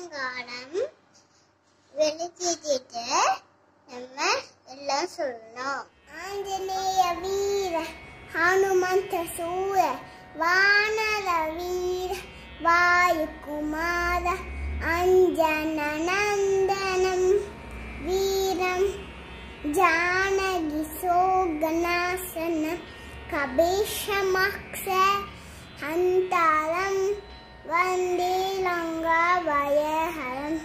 சாயங்காலம் வெளிச்சிட்டு நம்ம எல்லாம் சொல்லணும். ஆஞ்சநேய வீர ஹனுமந்த சூர வானர வீர வாயுகுமார அஞ்சன நந்தனம் வீரம் ஜானகி சோகநாசனம் கபேஷமக்ஷ ஹந்தாரம் வந்தே லங்கா வயஹரம்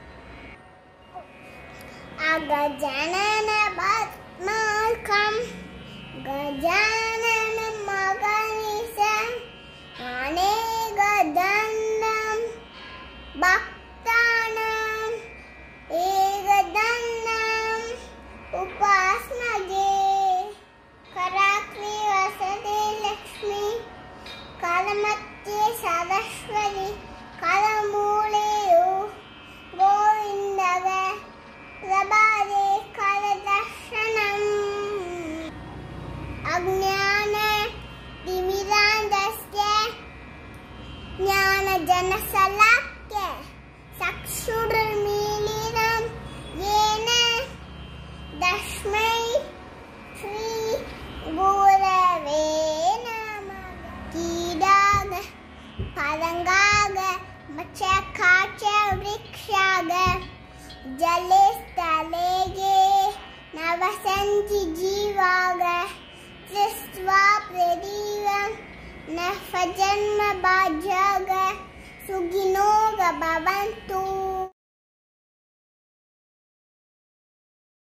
அகஜனன பத்மார்க்கம் கஜானன மகனிசம் அநேகதண்டம் பக்தானாம் ஏகதண்டம் உபாஸ்மகே கராக்ரி வசதே லக்ஷ்மி கலமத்தியே சரஸ்வதி கலமூலேயோ கோவிந்தவ பிரபாதே கலதர்ஷனம் அஜ்ஞான திமிராந்தஸ்ய ஞான ஜனசலாக்ய சக்ஷுர்மீலினம் ஏன தஸ்மை ஸ்ரீ குரவே நமः. கீடாக பதங்காக மச்சகாச்ச விருக்ஷாக ஜலே ஸ்தலேகே நவசந்தி ஜீவாக திருஷ்ட்வா பிரதீவம் நஃபஜன்ம பாஜக சுகினோக பவந்து.